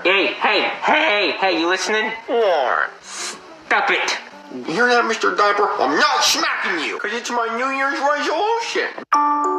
Hey, you listening? What? Stop it. You hear that, Mr. Diaper? I'm not smacking you, because it's my New Year's resolution.